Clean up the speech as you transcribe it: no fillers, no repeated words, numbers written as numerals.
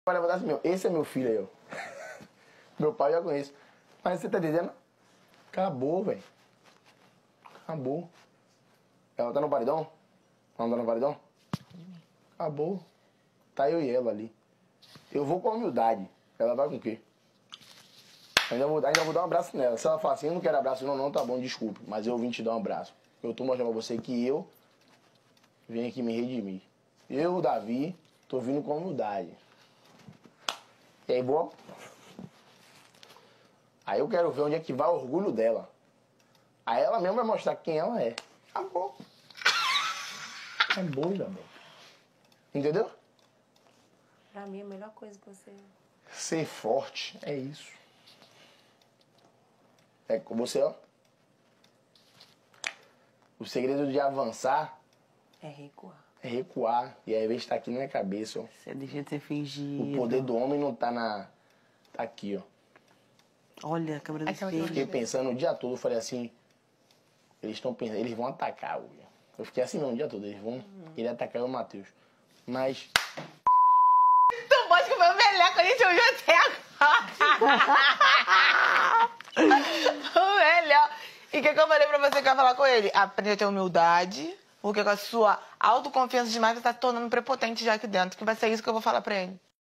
Vai levantar assim, meu, esse é meu filho aí, ó. Meu pai eu já conheço. Mas você tá dizendo? Acabou, velho. Acabou. Ela tá no paredão? Ela não tá no paredão? Acabou. Tá eu e ela ali. Eu vou com humildade. Ela vai com o quê? Ainda vou dar um abraço nela. Se ela falar assim, eu não quero abraço, não, tá bom, desculpe. Mas eu vim te dar um abraço. Eu tô mostrando pra você que eu venho aqui me redimir. Eu, Davi, tô vindo com humildade. E aí, boa? Aí eu quero ver onde é que vai o orgulho dela. Aí ela mesma vai mostrar quem ela é. Acabou. Acabou, Isabel. Entendeu? Pra mim, a melhor coisa que você... Ser forte é isso. É com você, ó. O segredo de avançar É recuar. é recuar. E aí, ao invés de estar aqui na minha cabeça, ó. Você deixa de ser fingido. O poder do homem não tá na... Tá aqui, ó. Olha, a câmera do Aí você vai Eu espelho. fiquei pensando o dia todo, eu falei assim... Eles estão pensando, eles vão atacar o... Eu fiquei assim mesmo o dia todo, eles vão querer atacar o Matheus. Mas... Tu pode comer o melhor que a gente ouviu até agora. O melhor. E o que eu falei pra você que eu ia falar com ele? Aprende a ter humildade, porque com a sua autoconfiança demais você tá se tornando prepotente já aqui dentro. Que vai ser isso que eu vou falar pra ele.